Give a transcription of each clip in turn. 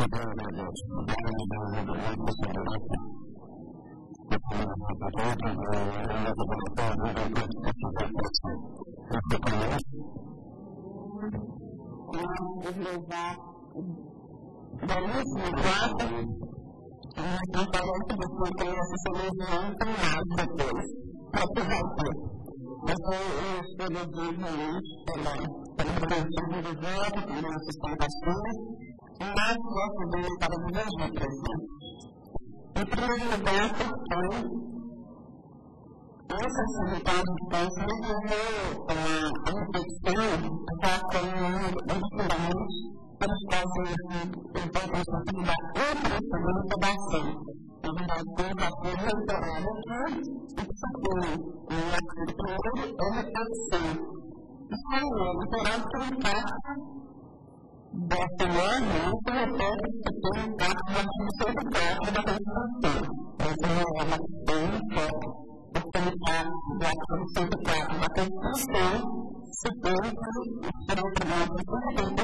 belíssimo quadro, então parece que você tem essa solução para mais depois, para que vai ter. Eu escrevi pela prevenção do deserto, pela sustentação, mas gosto dele para duas letras. Em primeiro lugar, porque essa atividade de câncer resolveu a infecção já como fundamentos para os quais eu tenho a responsabilidade da incubação. Na verdade, eu já fui reitorado aqui e que só tem um artigo primeiro é reflexão. Isso é reitorado por impacto dessa norma, que repete que tem um impacto do artigo 104 da Constituição. Essa norma tem um foco do impacto do artigo 104 da Constituição, se tem que será um tribunal de conta, então,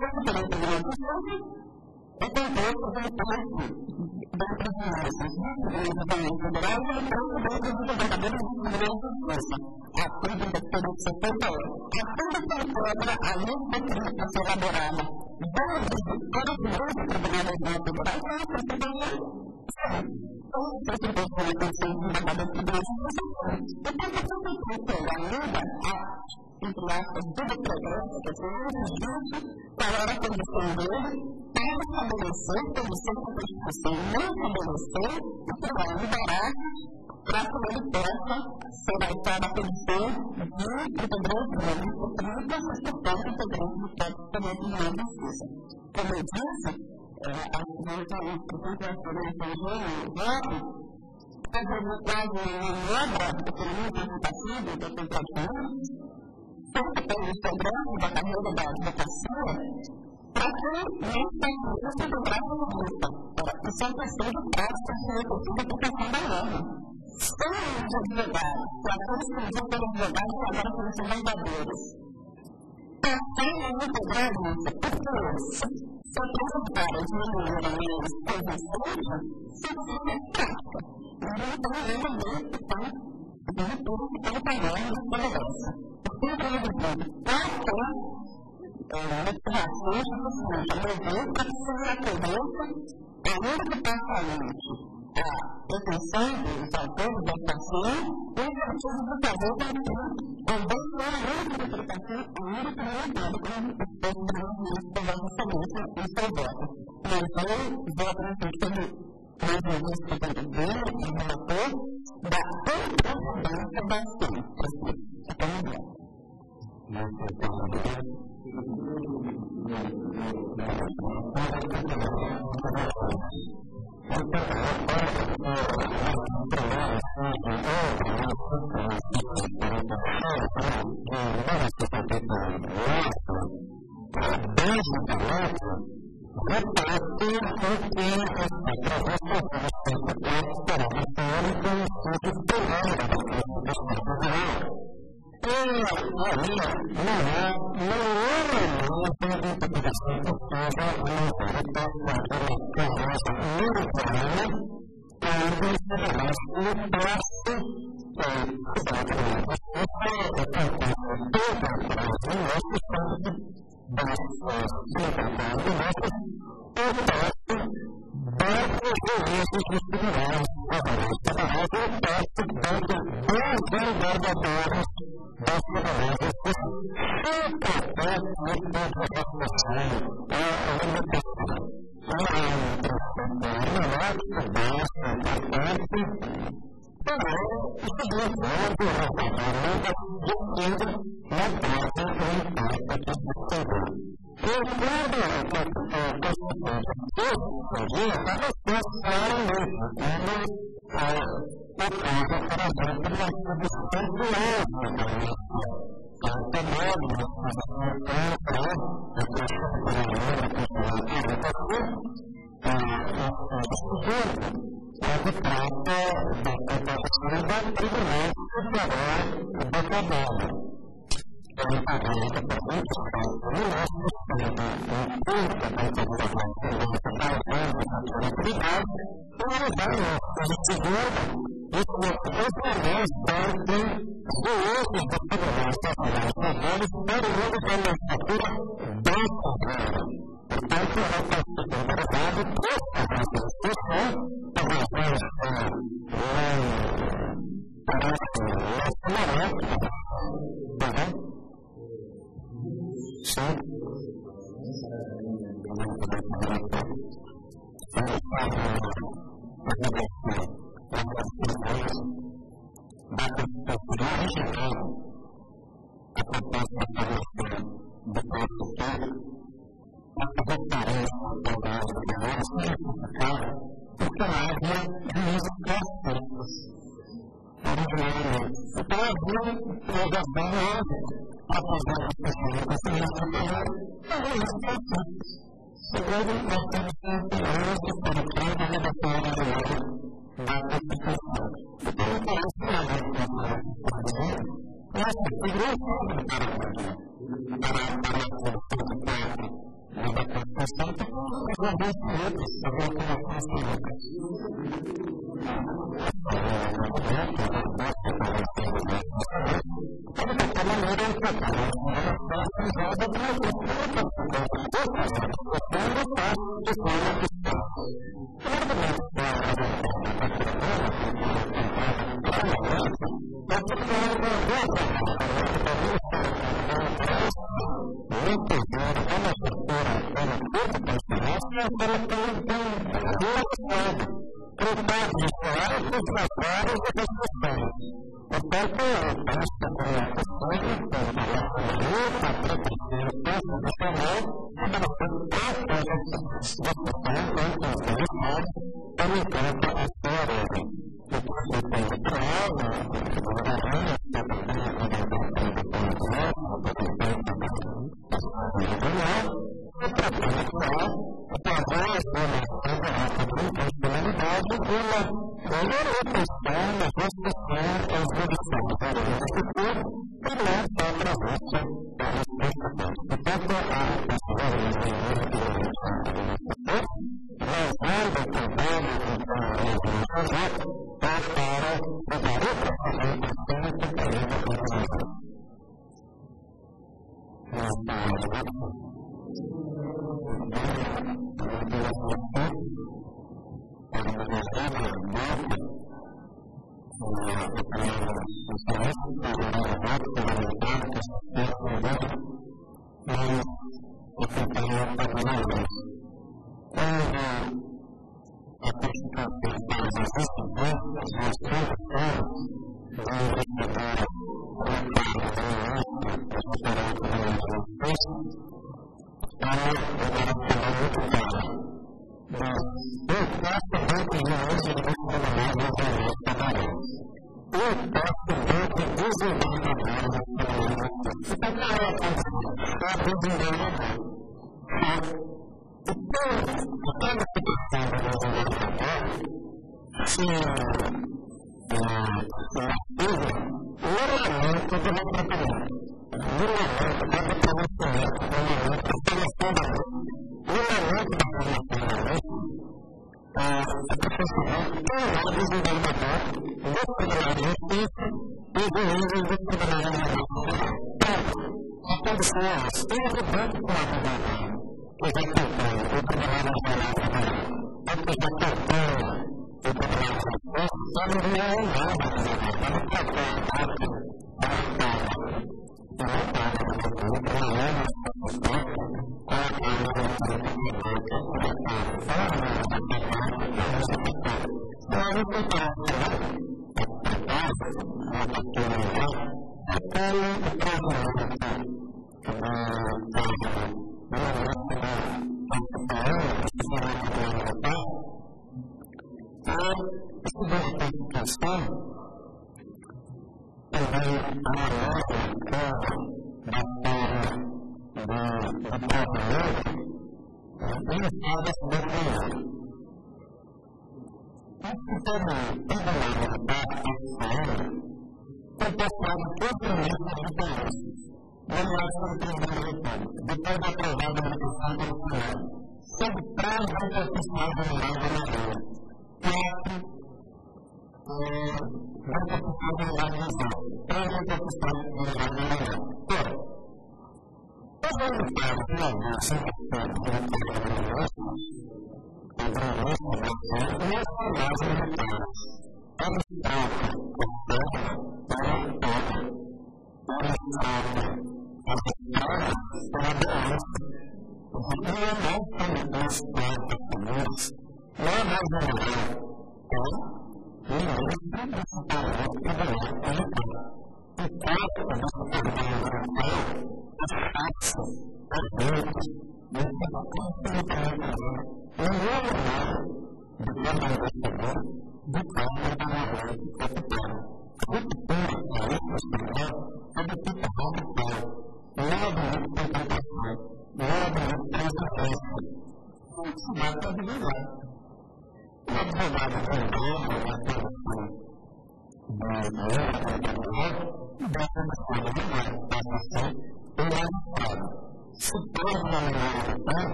Como também tem uma questão, é também aproveitar da presidência do governo federal e então também dos governadores de segurança e força. A pergunta que todo mundo se pergunta é: a fundo controla a lei de ser elaborada todos os tribunais federais não conseguem então, o presidente do Conselho de Embajadores de Segurança e Força. Então, a fundo controla ainda entre aspas, do progresso, quer dizer, urgente, qual era a condição dele, para estabelecer, condição de Constituição, não estabelecer, e que vai liberar para que ele possa ser alçado a condição de integrante público, porque não sustentar integrante do próprio Poder Tribunal de Justiça. Como eu disse, acho que nós temos, portanto, a experiência de voto, fazendo quase uma obra do caminho participativa da contradição, sempre tem o programa da carreira da advocacia, para que não se encontrasse no justo. Isso é uma questão de prática que é possível a aplicação da norma. São os advogados, que atuam exclusivos pelos advogados que agora são vendedores. Passar a integrar isso, porque se eu precisar diminuir a minha exposição, isso é prática. Então, é uma lei que está de tudo que está no tamanho de tolerância. Motivações suficientes a mover para que se reconheça a unicamente a pretensão dos autores da estação e os motivos do fazer da ação, também não é a única interpretação, a única realidade como o texto do movimento que vai justamente em seu voto. Mas eu voto no sentido mais ou menos que eu dele, em relator, da concordância da ação. Até o momento. Portanto, alguns minutos eu vou colocar as perguntas.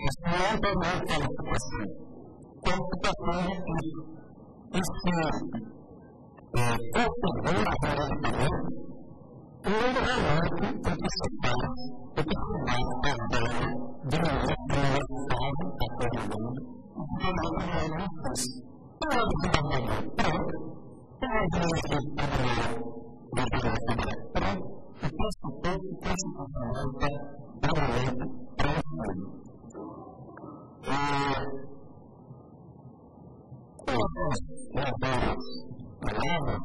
Isso não é uma qualificação. Qualificação é isso. Isso configura a realidade. Primeiro momento, o que se faz, o que se vai fazer de maneira universal a todo mundo, de maneira universal. Todos os trabalhadores, pronto. Todos os trabalhadores, pronto. O pressuposto constitucional do momento transforma. Palavras,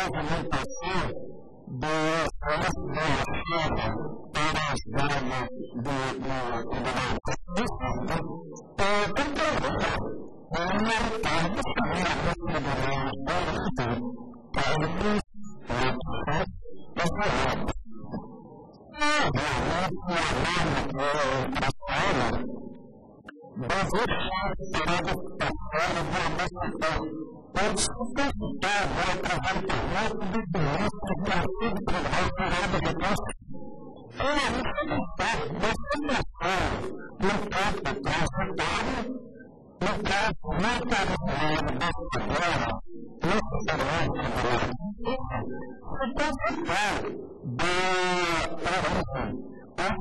movimentação do nosso mercado para as vagas do pode sustentar o aproveitamento do turismo que a tudo que vai tirar do recurso. No campo transitório, no campo não territorial desta guerra, no superior principal da província.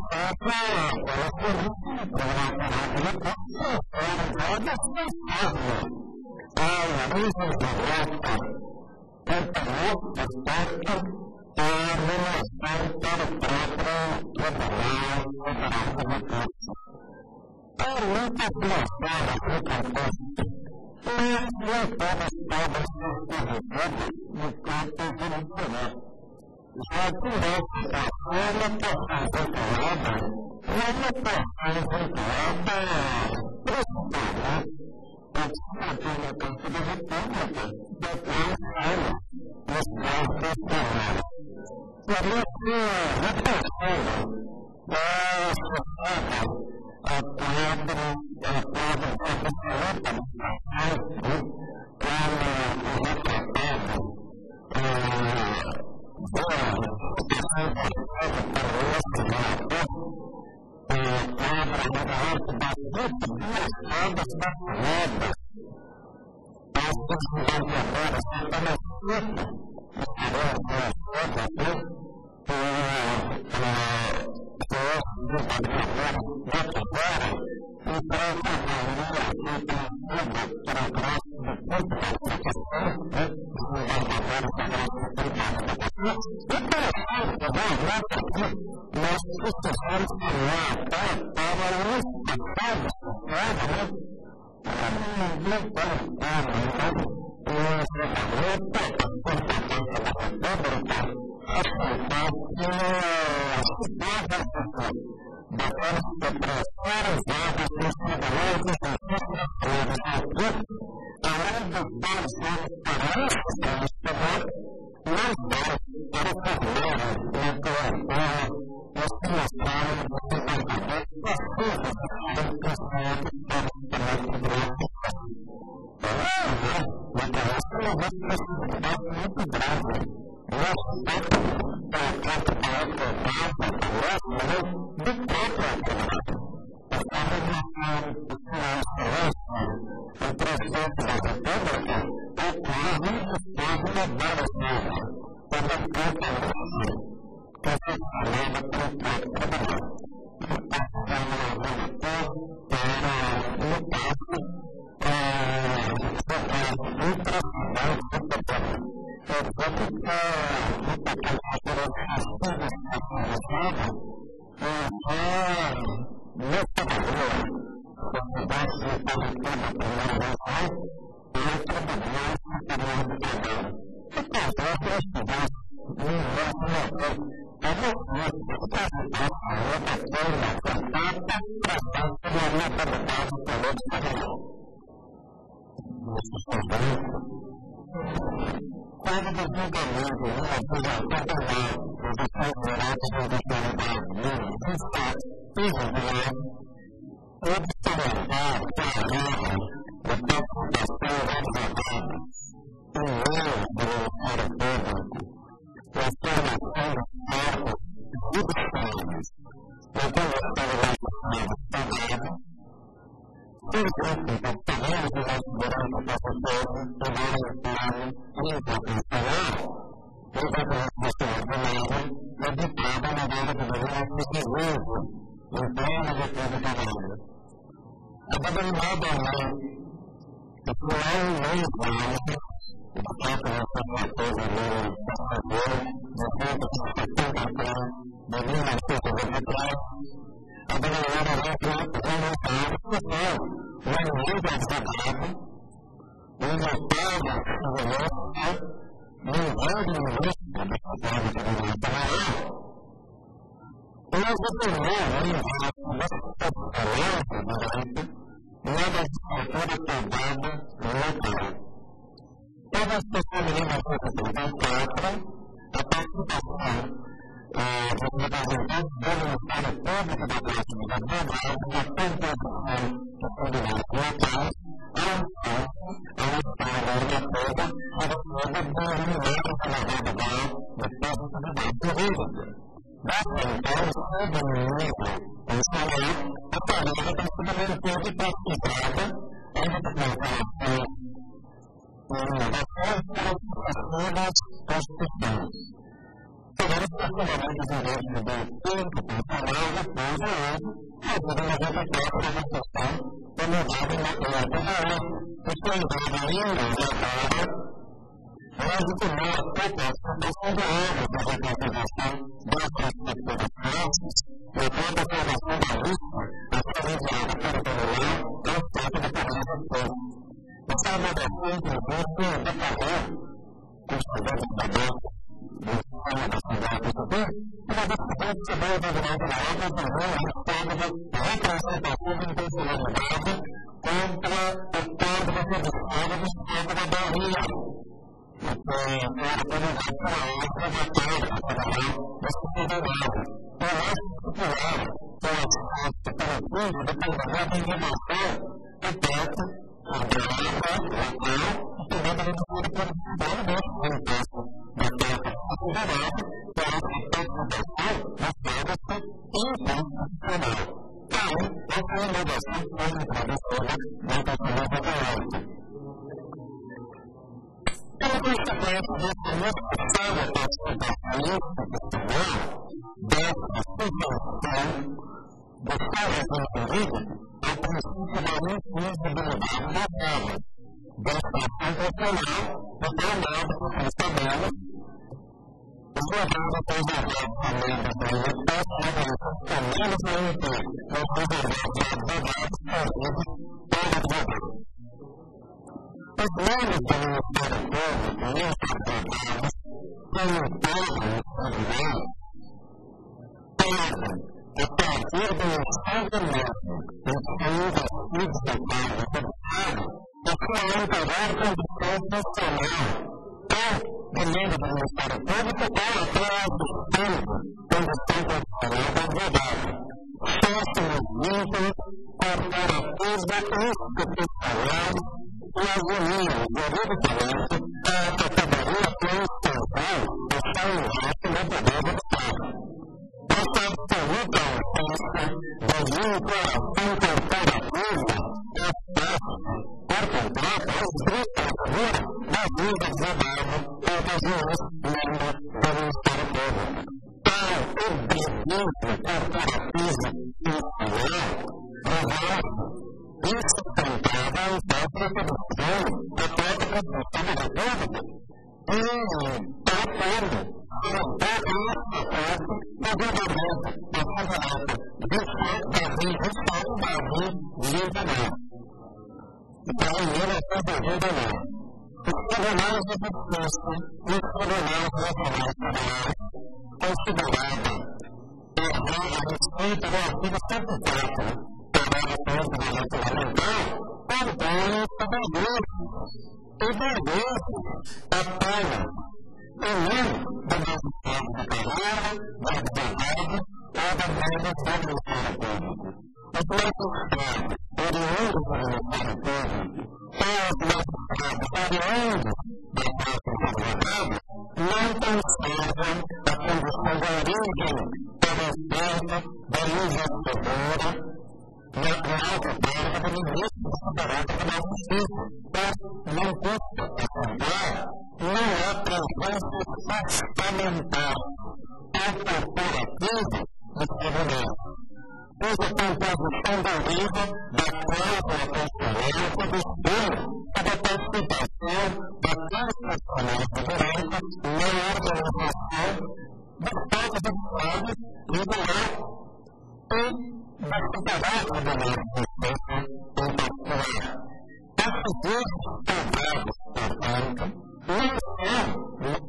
Já tivesse a forma vinculada, principalmente a Constituição da República, depois ela, nos casos penais. Por isso, repassando a sociedade, a quadra absoluta, como o retratado, nós precisamos criar para os estados lembrando no início da passagem que eu vou falar, nós determinamos nessa palavra durante uma das escrituras pegadas no local. Todas as pessoas me lembram a participação dos representantes do Ministério Público da Classe de Advogados na composição dos tribunais locais ao Estado da toda a respeito do Ministério da Advogados da Possibilidade Jurídica. Basta então ser domínio funcional a tarefa da subvenção de pesquisada em documentação e inovações participativas constitucionais. Tivemos profundamente direitos do tempo funcional depois de hoje, ajuda na repertório da discussão promulgada na TVE, que foi enviada ainda e agora legitimou a participação de obras da representação das respectivas classes e a aprovação da lista a ser enviada para o Tribunal ao Estado do Parágrafo 6. Essa elaboração, inclusive, detalhou com os estudantes da banca do sistema da cidade do Sul, uma decisão que se deu ao Tribunal da Obra também a respeito da representação de intencionalidade contra o Código Judiciário do Estado da Bahia. Era promulgado pela outra matéria federal desse tribunal. E nós estipulamos que o Estado operativo dependerá da intimação do teto, a palavra local e também da redução de produtividade desse imposto da terra federal, que é a participação nas vagas inconstitucional. Então, essa inovação foi introduzida na Constituição Federal. Pela consequência dessa necessária participação institucional, dessa subvenção do Estado jurídico ao princípio da infingibilidade das regras, dessa ação profissional, determinada por tabela, os levados a preservar também dos eleitores a menos ainda nos reservados de advogados servidos pelo advogado. Os membros do Ministério Público e os advogados, como todo o tribunal, devem, a partir do Estado mesmo, em que são investidos da Câmara Judiciária, experimentará a condição funcional, ou do membro do Ministério Público, ou até a existente condição profissional do advogado. Fósseis vínculos corporativos institucionais e as uniões juridicamente à categoria constitucional que está em ato no poder do Estado. Essa absoluta ausência de vinculação corporativa por contrato é estrita figura da vida advogado ou do juiz membro do Ministério Público. Tal obediência corporativa institucional revela-se insustentável em sua produção da própria Constituição da República e tratando de julgamento da Convenção 27/2019. Então, em 1989, os tribunais de justiça e os tribunais regionais federais consideraram a respeito do artigo 104 parágrafo do direito fundamental, também estabelece apenas o nome do magistrado de carreira, do advogado ou da membro do Ministério Público. Os magistrados oriundos do Ministério Público ou os magistrados oriundos da classe de advogados não conservam a condição de origem para a reserva da investidura na alta pública do ministro do Superior Tribunal de Justiça, mas não custa acompanhar, não há presença fundamental ou corporativa dos tribunais. Usa a composição da origem da cláusula constitucional que dispõe sobre a participação da constitucional do direito na organização dos povos judiciários e do lar e das tuteladas do direito de justiça em particular. Esses direitos tomados, portanto, não são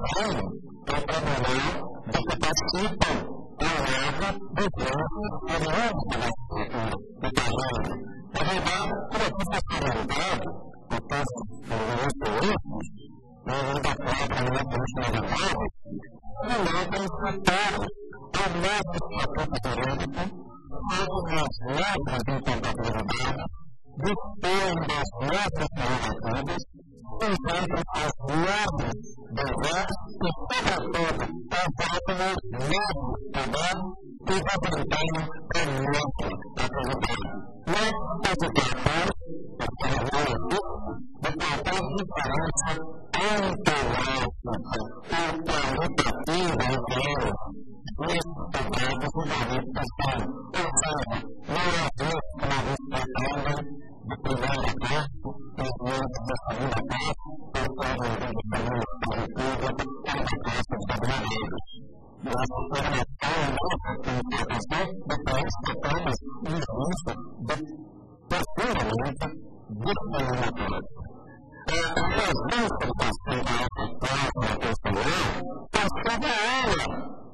governo para trabalhar de que participam ao lado dos nossos irmãos do governo. Na verdade, por aqui está comentado, o texto do ministro Wilson, da própria nossa nacionalidade, coloca os fatores ao nosso estatuto jurídico, fazem as normas de incompatibilidade, dispõem das nossas prerrogativas, encontram as normas dos atos e, sobretudo, exaltam os nossos poderes e representam a nossa atividade. Nós, participantes, de qualquer diferença ontológica ou qualitativa entre eles, nesses projetos humanistas são, ou seja, não é justo que eles pretendem de primeira classe, os membros da segunda classe, ou seja, de famílias positivas, ou da classe de trabalhadores. Nossa formação e nossa qualificação depois tratamos isso profundamente discriminatório. As vistas das conversas próximas pessoal passou da aula.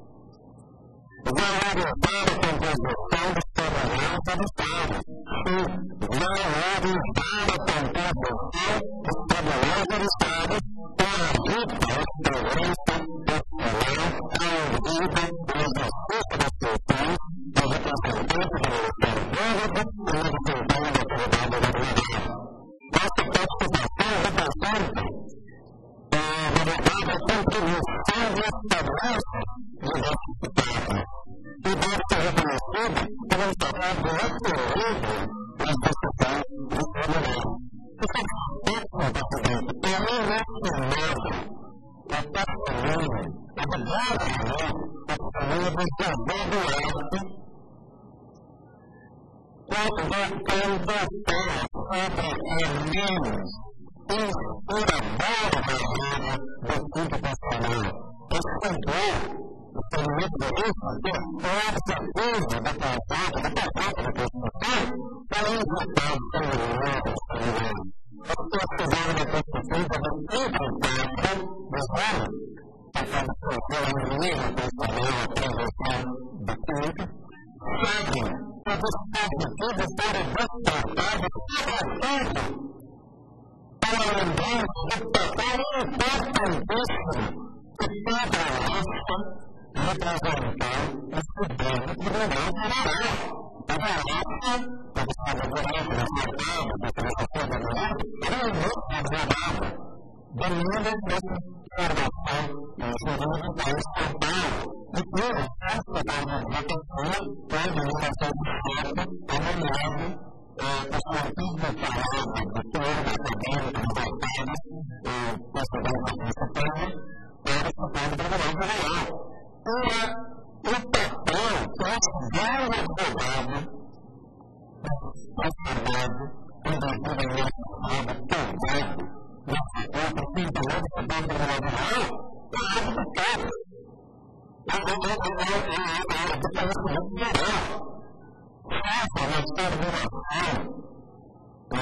Valorizar a composição dos trabalhadores do Estado. Valorizar a composição dos trabalhadores do Estado para evitar a experiência profissional audida no exercício das funções do representante do Ministério Público e do desempenho da atividade governamental. Essa participação representa, na verdade, a contribuição de experiência diversificada e deve ser reconhecida como um trabalho de equilíbrio nas decisões dos trabalhadores. Esse aspecto, presidente, é inestimado. A testemunha, a verdade, a testemunha do dever do arte, quando votar sobre a menos inspiradora barreira do culto profissional. Esse controle, o segmento do risco, que é o objetivo da contato da Constituição, para injetar o segmento do trabalhador. As pessoas fizeram uma perspectiva do impacto dos anos, que quando se for a mesma profissional, a transição do culto, sabem que os objetivos foram despertados sobretudo para lembrança do papel importantíssimo que cada raça representou no Supremo Tribunal Federal. Cada raça, como estava durante o Estado, da Constituição da Mulher, era um grupo advogado, demanda dessa formação jurídica estatal. E tudo, essa da pessoa, foi a administração do Estado, avaliando os motivos falados do teor acadêmico, dos voltados, considerando a Suprema, para o Supremo Tribunal Federal. O papel que esse velho advogado, transformado, indevidamente chamado, toldado, nessa conta, pintelando o Supremo Tribunal Federal, é algo do caso. É o reconhecimento geral. Essa é uma exterminação do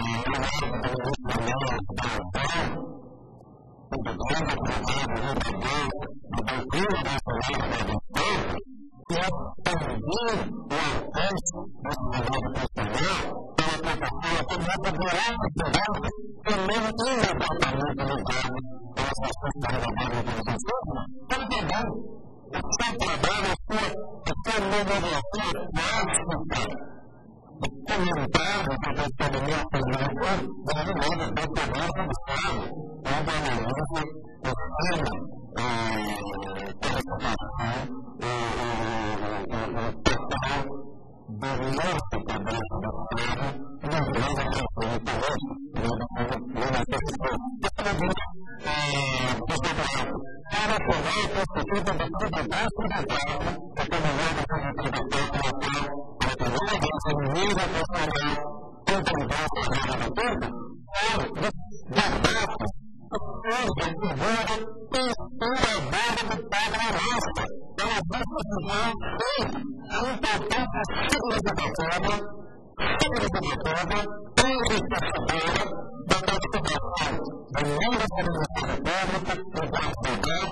grande advogado liberal, da doutrina nacional da República, que é também o alcance desse trabalho profissional para aplicação a todas as durante que não imediatamente ligado às questões da trabalho de educação, mas também o seu trabalho, a sua monografia clássica, o comentário que a pandemia política deve levar do trabalho do Estado, onde analisa o tema participação, o total do nosso trabalho do Estado, lembrando a questão do político, para aprovar a Constituição da Propriedade Cidadã, que caminhada com a Constituição para a primeira vez em nível nacional, contribuição à Rádio do Turco, para os debates, os fundos de figura e inspiradora do Padre Arasta, para as decisões e a importância significativa enriquecedora da participação do membro da Administração Pública, do Brasil,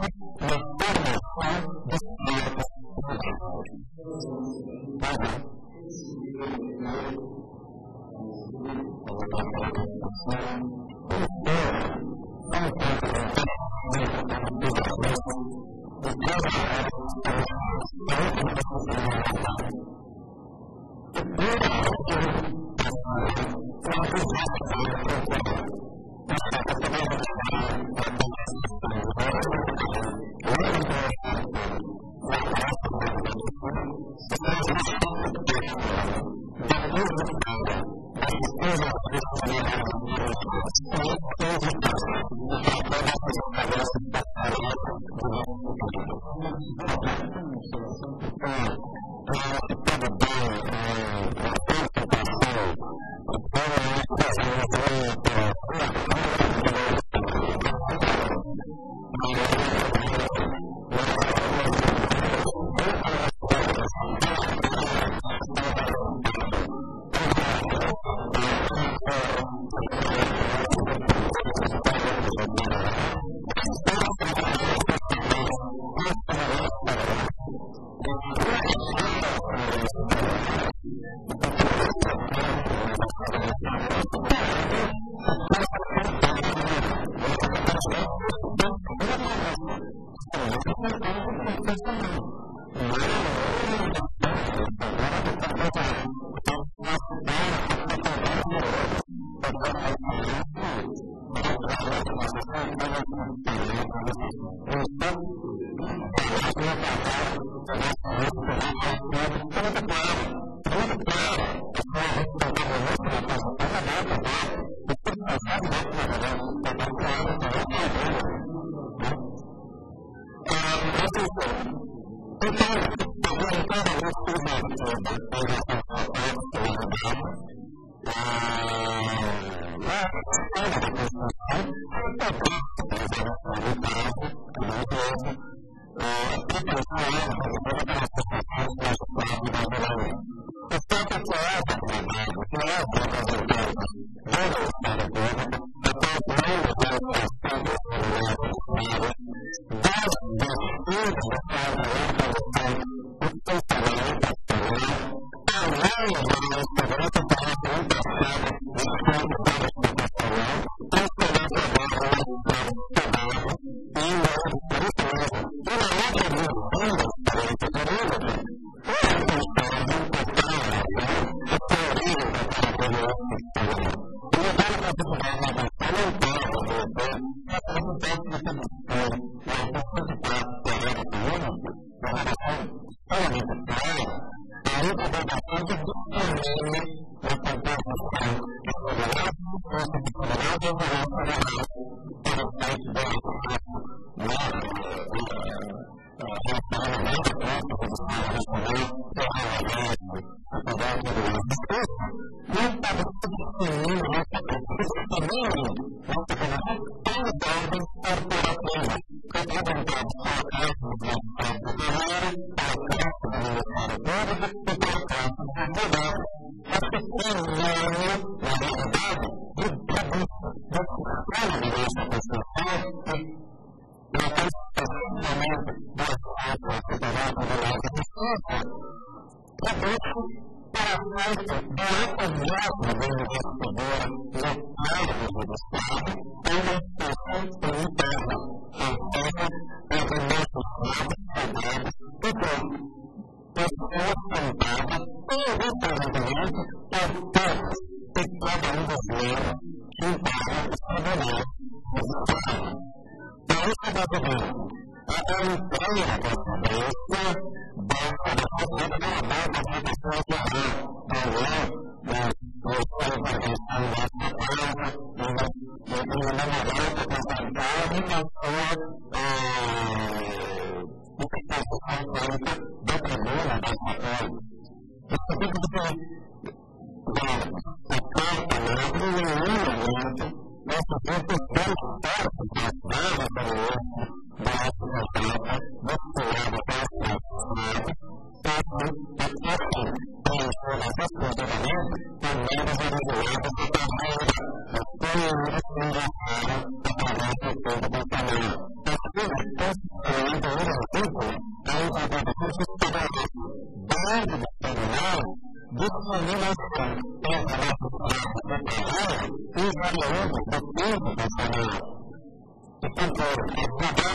Portanto, a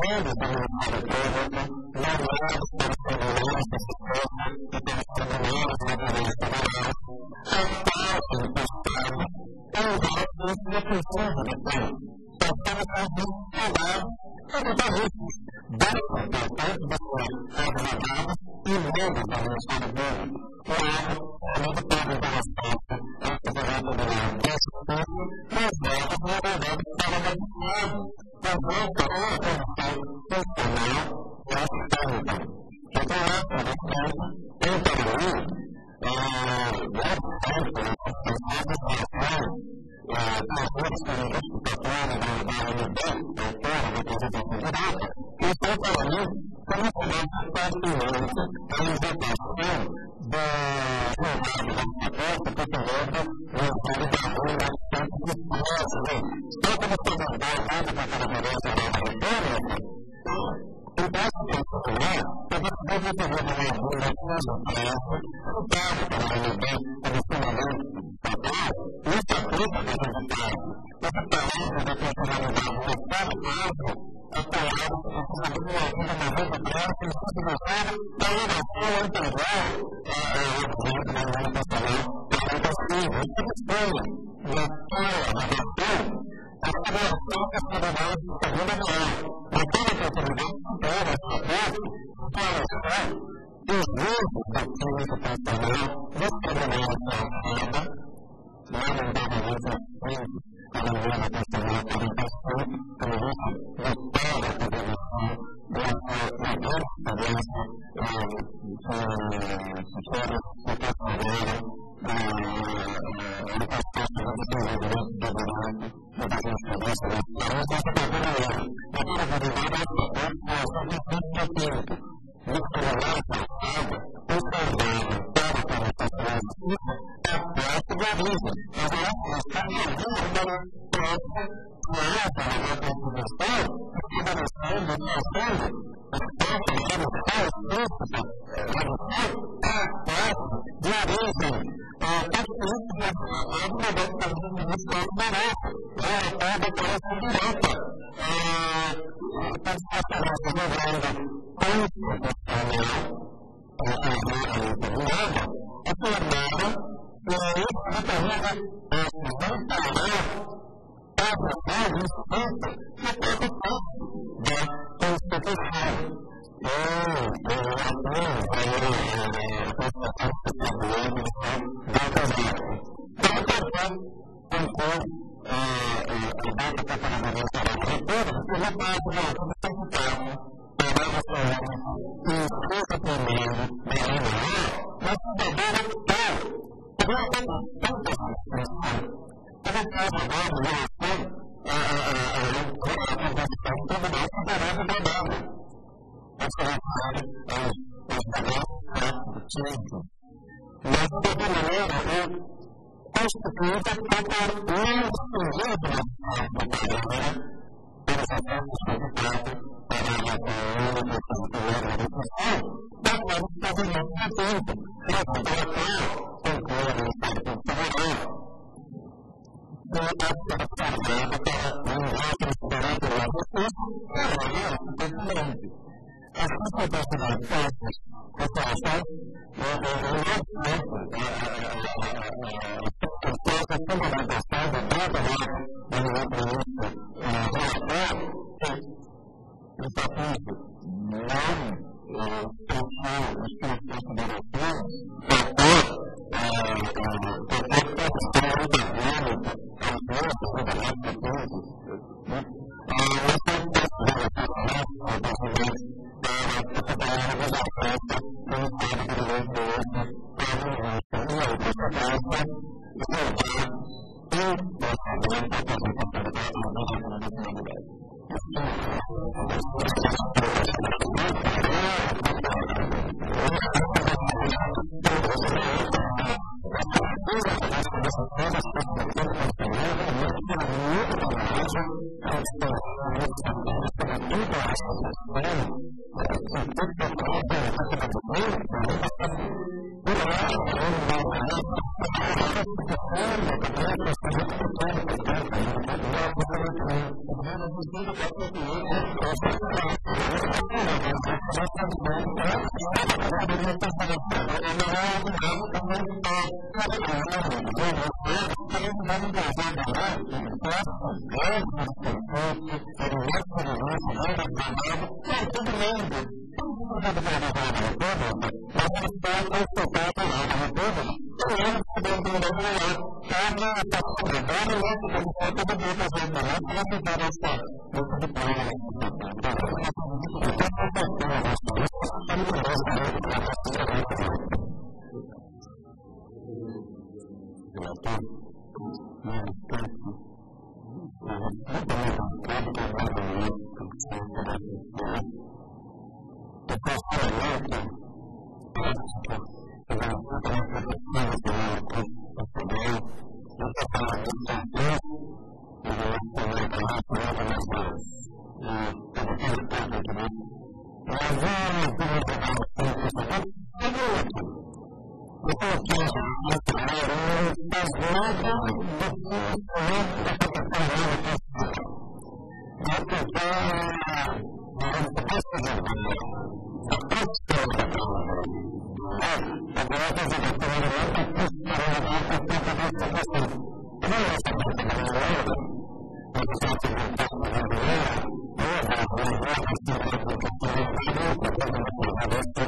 grandes do Ministério Público, nomeados pelos tribunais de justiça e pelos tribunais administrativos, atuam no Estado em votos defensivos do país. Pensamos assim, falar sobre isso, dentro do tanto dos advogados e membros do Ministério Público. O deputado da resposta ao Tribunal Tribunal desse curso, mas votos na verdade para magistrado, também para uma condição funcional dessa técnica. Então, essa resposta tem para mim, as outras justificatórias da UNB, autora da representação direta, isso é para mim como começa pertinente a invocação do julgado da proposta pretendendo o Ministério da Rua tanto de esforço, tanto de preservar tanto para a referência da reforma, então, eu deve ter uma agenda conjuntural, voltada para a UNB como fundamento estatal, isso aplica para o resultado. Essa palavra da funcionalidade do Estado amplo, apoiado por uma agenda na rede branca e sensibilizada da inovação integral da manifestação progressiva. Isso dispõe na sua avaliação a avaliação das tribunais de segunda grau. Naquela oportunidade, era a avaliação dos grupos da clínica funcional dos tribunais de alçada, lamentavelmente, a novela funcional 45, como disse, de toda a federação, da grande experiência que todos se consideram do processo de desenvolvimento do governante e das experiências da experiência, essa cultura é a credibilidade do tempo, no tribunal passado, conservado para a comunicação da justiça, a parte da origem. Agora, está na linha da própria criança na Constituição, estabelecendo e trazendo a própria revolução explícita, a parte de origem, característica da declaração do Ministério da Europa, a declaração direta, a participação do governo constitucional, é formada por isso que determina a vontade do Estado na própria parte da Constituição. Mas, de alguma maneira, constituída como um instrumento da carreira para os aspectos dedicados para a educação, da qual o fazimento do tempo, razão pela qual conclui o Ministério Público Federal, que é observado para um considerado pela justiça, é diferente. As consequências fáceis, população, a fundamentação da própria do ministro relatório, o capítulo não pensou nas suas considerações, Gracias.